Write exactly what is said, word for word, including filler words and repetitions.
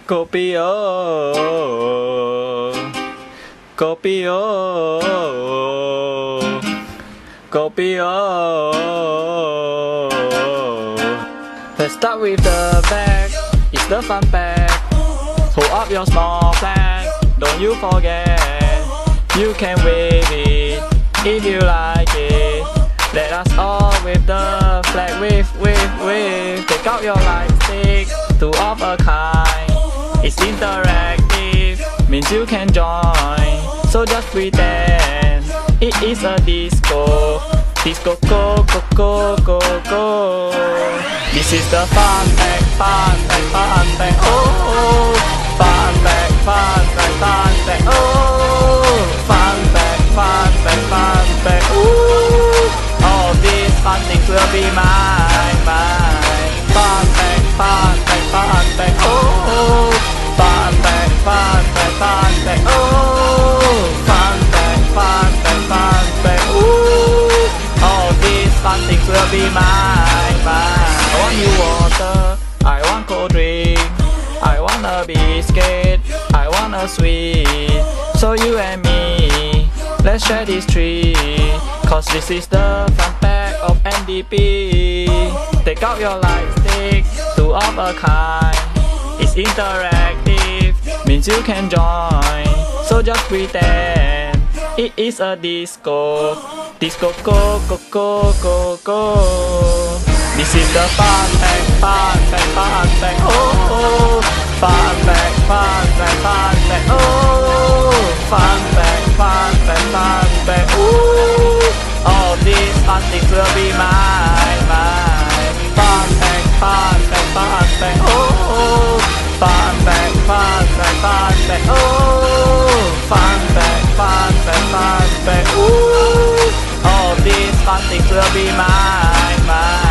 Kopi O, Kopi O, Kopi O. Let's start with the back, it's the fun pack. Hold up your small flag, don't you forget. You can wave it if you like it. Let us all wave the flag, wave, wave, wave. Take out your light stick, two of a kind. It's interactive, means you can join. So just pretend it is a disco. Disco, go, go, go, go, go. This is the fun pack, fun pack, fun pack. Oh, fun pack, fun pack, fun pack. Oh, fun pack, fun pack, fun pack. Ooh, all these fun things will be mine, mine. Fun pack, fun pack, fun pack. Oh, fun pack, fun pack, fun pack. Oh, fun pack, fun pack, fun pack. Ooh, all these fun things will be mine, mine. I want you water, I want cold drink, I want a biscuit, I want a sweet. So you and me, let's share this tree. Cause this is the fun pack of N D P. Take out your light stick, two of a kind. It's interactive, means you can join. So just pretend it is a disco. Disco, go, go, go, go, go. This is the fun pack, fun pack, fun pack. Oh, fun pack, fun pack, fun pack. Oh, fun pack, fun pack, fun pack. Ooh, all these fun things will be mine, mine. Fun pack, fun pack, fun pack. Oh, fun pack, fun pack, fun pack. Oh, fun pack, fun pack, fun pack. Ooh, all these fun things will be mine, mine.